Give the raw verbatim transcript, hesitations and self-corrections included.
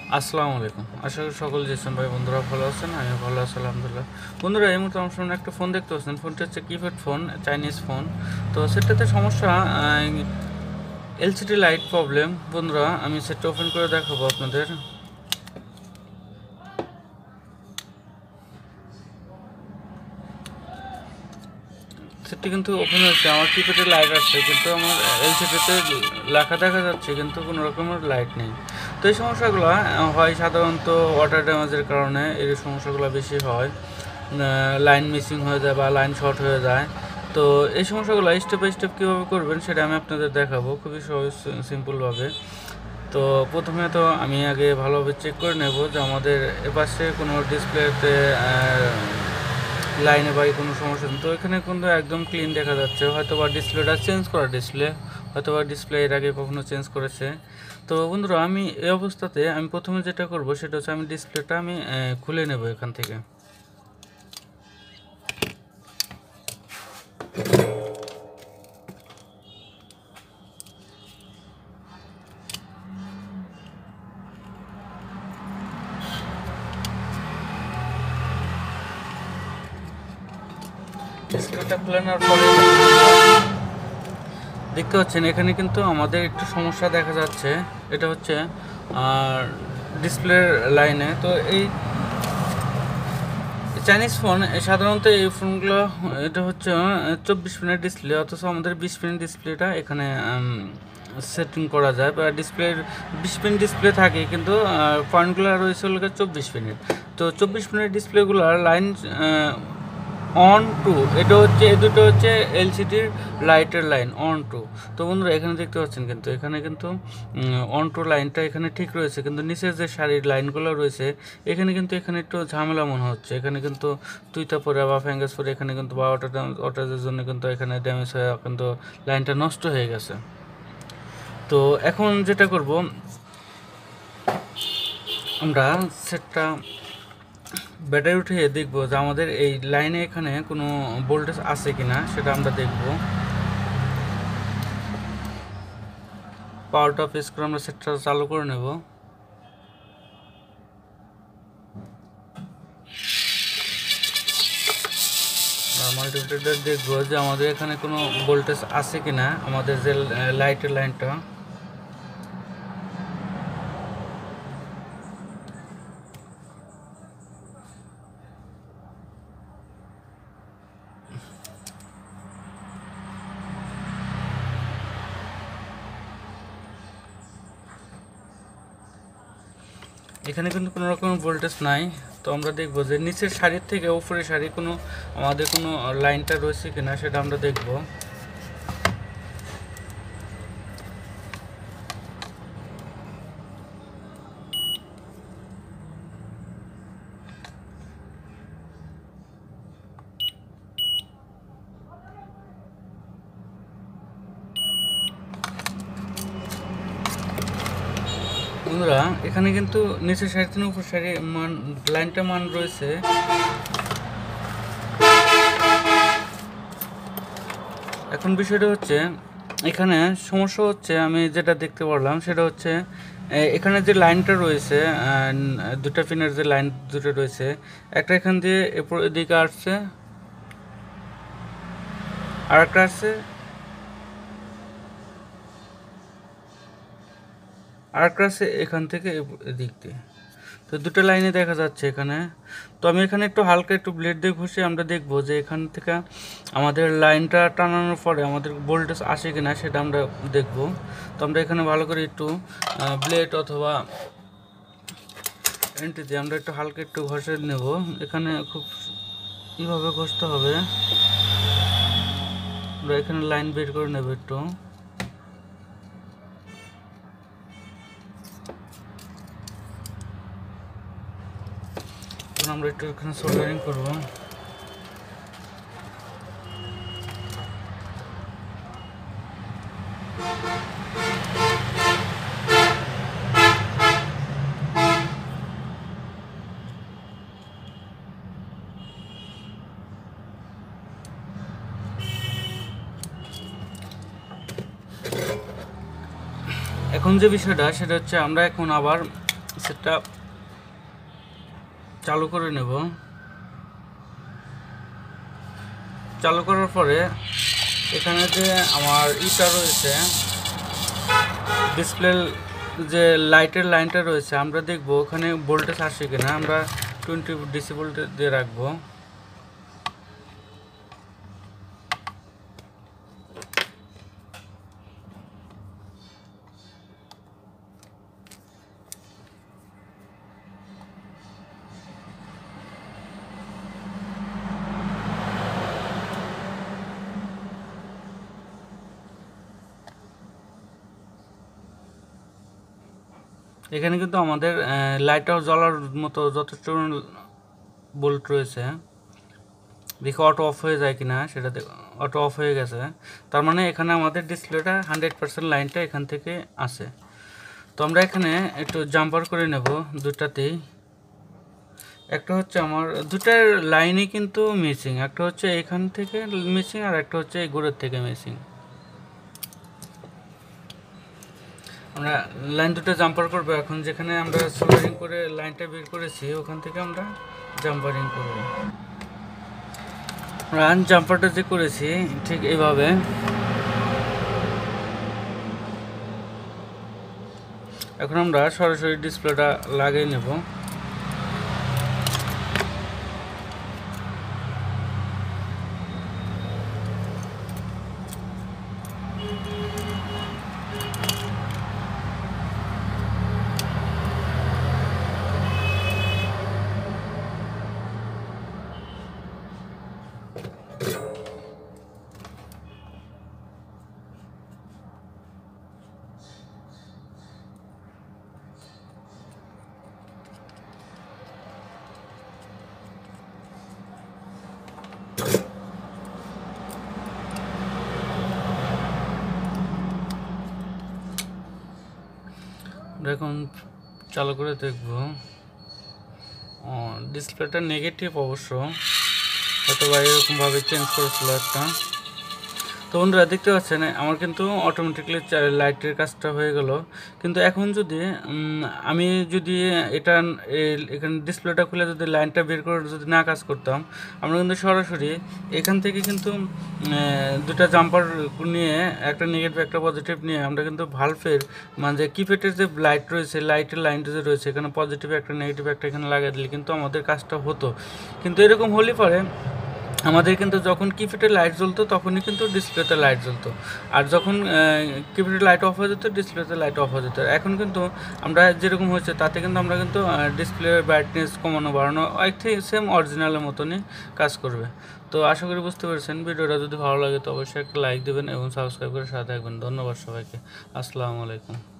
আসসালামু আলাইকুম। আশা করি সকল জেসন ভাই বন্ধুরা ভালো আছেন, আমি ভালো আছি আলহামদুলিল্লাহ। বন্ধুরা এই মুহূর্তে আমার সামনে একটা ফোন দেখতে পাচ্ছেন, ফোনটি হচ্ছে কিপ্যাড ফোন, চাইনিজ ফোন। তো সেটাতে সমস্যা এলসিডি লাইট প্রবলেম। বন্ধুরা আমি সেটটা ওপেন করে দেখাবো আপনাদের। সেটটি কিন্তু ওপেন হচ্ছে, আমার কিপ্যাডে লাইট আসছে কিন্তু আমার এলসিডিতে লেখা দেখা যাচ্ছে কিন্তু কোনো রকমের লাইট নেই। তো এই সমস্যাগুলো হয় সাধারণত ওয়াটার ড্যামেজের কারণে, এই সমস্যাগুলো বেশি হয়। লাইন মিসিং হয়ে যায় বা লাইন শর্ট হয়ে যায়। তো এই সমস্যাগুলো স্টেপ বাই স্টেপ কীভাবে করবেন সেটা আমি আপনাদের দেখাবো খুবই সহজ সিম্পলভাবে। তো প্রথমে তো আমি আগে ভালোভাবে চেক করে নেব যে আমাদের এপাশে কোনো ডিসপ্লেতে লাইনে বাই কোনো সমস্যা নেই। তো এখানে কিন্তু একদম ক্লিন দেখা যাচ্ছে, হয়তো বা ডিসপ্লেটা চেঞ্জ করা ডিসপ্লে, হয়তো বা ডিসপ্লে এর আগে কখনো চেঞ্জ করেছে। তো বন্ধুরা আমি এই অবস্থাতে আমি প্রথমে যেটা করব সেটা হচ্ছে আমি ডিসপ্লেটা আমি খুলে নেব এখান থেকে। ডিসপ্লেটা খুলে নেওয়ার পরে দেখতে পাচ্ছেন এখানে কিন্তু আমাদের একটু সমস্যা দেখা যাচ্ছে, এটা হচ্ছে ডিসপ্লের লাইনে। তো এই চাইনিজ ফোন সাধারণত এই ফোনগুলো এটা হচ্ছে চব্বিশ পিনের ডিসপ্লে, অথচ আমাদের বিশ পিনের ডিসপ্লেটা এখানে সেটিং করা যায়, বা ডিসপ্লের বিশ পিন ডিসপ্লে থাকে কিন্তু পয়েন্টগুলো রয়েছে হলো চব্বিশ পিনের। তো চব্বিশ পিনের ডিসপ্লেগুলোর লাইন অন টু, এটা হচ্ছে এই দুটো হচ্ছে এলসিডির লাইটের লাইন অন টু। তো বন্ধুরা এখানে দেখতে পাচ্ছেন কিন্তু এখানে কিন্তু অন টু লাইনটা এখানে ঠিক রয়েছে, কিন্তু নিচের যে শাড়ির লাইনগুলো রয়েছে এখানে কিন্তু এখানে একটু ঝামেলা মনে হচ্ছে। এখানে কিন্তু তুইতা পরে বা ফ্যাঙ্গাস পরে এখানে কিন্তু বা ওটা ওটার জন্য কিন্তু এখানে ড্যামেজ হয়ে কিন্তু লাইনটা নষ্ট হয়ে গেছে। তো এখন যেটা করব আমরা সেটটা ব্যাটারি উঠিয়ে দেখবো যে আমাদের এই লাইনে এখানে কোনো ভোল্টেজ আছে কিনা সেটা আমরা দেখব। পাওয়ারটা প্রেস করে আমরা সেটটা চালু করে নেব। মাল্টিমিটার দেখবো যে আমাদের এখানে কোনো ভোল্টেজ আছে কিনা, আমাদের যে লাইটের লাইনটা। এখানে কিন্তু কোনো রকম ভোল্টেজ নাই। তো আমরা দেখবো যে নিচের সারির থেকে উপরের সারি কোনো আমাদের কোনো লাইনটা রয়েছে কিনা সেটা আমরা দেখব। বন্ধুরা এখানে কিন্তু নিচের সারি থেকে উপর সারি মান লাইনটা মান রয়েছে। এখন বিষয়টা হচ্ছে এখানে সমস্যা হচ্ছে, আমি যেটা দেখতে পারলাম সেটা হচ্ছে এখানে যে লাইনটা রয়েছে, দুটা পিনের যে লাইন দুটো রয়েছে, একটা এখান দিয়ে এদিকে আসছে আর একটা আসছে আর একটা আসছে এখান থেকে এদিক দিয়ে। তো দুটো লাইনে দেখা যাচ্ছে এখানে। তো আমি এখানে একটু হালকা একটু ব্লেড দিয়ে ঘষে আমরা দেখব যে এখান থেকে আমাদের লাইনটা টানানোর পরে আমাদের ভোল্টেজ আসে কিনা সেটা আমরা দেখব। তো আমরা এখানে ভালো করে একটু ব্লেড অথবা এন্টি দিয়ে আমরা একটু হালকা একটু ঘষে নেব। এখানে খুব এইভাবে ঘষতে হবে। আমরা এখানে লাইন বের করে নেব একটু। আমরা একটু এখানে সোল্ডারিং করব। এখন যে বিষয়টা সেটা হচ্ছে আমরা এখন আবার সেটা চালু করে নেব। চালু করার পরে এখানে যে আমার ইটা রয়েছে, ডিসপ্লে যে লাইটের লাইনটা রয়েছে, আমরা দেখব ওখানে ভোল্টেজ আসে কিনা। আমরা টোয়েন্টি ডিসি ভোল্টেজ দিয়ে রাখবো। এখানে কিন্তু আমাদের লাইটটাও জ্বলার মতো যথেষ্ট ভোল্ট রয়েছে। দেখি অটো অফ হয়ে যায় কিনা, সেটা অটো অফ হয়ে গেছে। তার মানে এখানে আমাদের ডিসপ্লেটা হান্ড্রেড পার্সেন্ট লাইনটা এখান থেকে আসে। তো আমরা এখানে একটু জাম্পার করে নেব দুটাতেই। একটা হচ্ছে আমার দুটার লাইনই কিন্তু মিসিং, একটা হচ্ছে এখান থেকে মিসিং আর একটা হচ্ছে এই গোড়ের থেকে মিসিং। আমরা লাইন দুটো জাম্পার করবো এখন। যেখানে আমরা সোল্ডারিং করে লাইনটা বের করেছি ওখান থেকে আমরা জাম্পারিং করব। রান জাম্পারটা যে করেছি ঠিক এইভাবে এখন আমরা সরাসরি ডিসপ্লেটা লাগিয়ে নেব। এখন চালু করে দেখব। ডিসপ্লেটা নেগেটিভ অবশ্য, হয়তো বা এরকমভাবে চেঞ্জ করেছিল একটা। তো বন্ধুরা দেখতে পাচ্ছেন আমার কিন্তু অটোমেটিকলি লাইটের কাজটা হয়ে গেল। কিন্তু এখন যদি আমি যদি এটা এখানে ডিসপ্লেটা খুলে যদি লাইনটা বের করে যদি না কাজ করতাম, আমরা কিন্তু সরাসরি এখান থেকে কিন্তু দুটা জাম্পার নিয়ে একটা নেগেটিভ একটা পজিটিভ নিয়ে আমরা কিন্তু ভালভের মানে কিপ্যাডের যে লাইট রয়েছে, লাইটের লাইনটা যে রয়েছে এখানে পজিটিভ একটা নেগেটিভ একটা এখানে লাগিয়ে দিলে কিন্তু আমাদের কাজটা হতো। কিন্তু এরকম হলে পরে আমাদের কিন্তু যখন কিপ্যাডের লাইট জ্বলতো তখনই কিন্তু ডিসপ্লেতে লাইট জ্বলতো, আর যখন কিপ্যাডের লাইট অফ হয়ে যেত ডিসপ্লেতে লাইট অফ হয়ে যেত। এখন কিন্তু আমরা যেরকম হচ্ছে তাতে কিন্তু আমরা কিন্তু ডিসপ্লের ব্রাইটনেস কমানো বাড়ানো একটি সেম অরিজিনালের মতনই কাজ করবে। তো আশা করি বুঝতে পেরেছেন। ভিডিওটা যদি ভালো লাগে তো অবশ্যই একটা লাইক দেবেন এবং সাবস্ক্রাইব করে সাথে থাকবেন। ধন্যবাদ সবাইকে। আসসালামু আলাইকুম।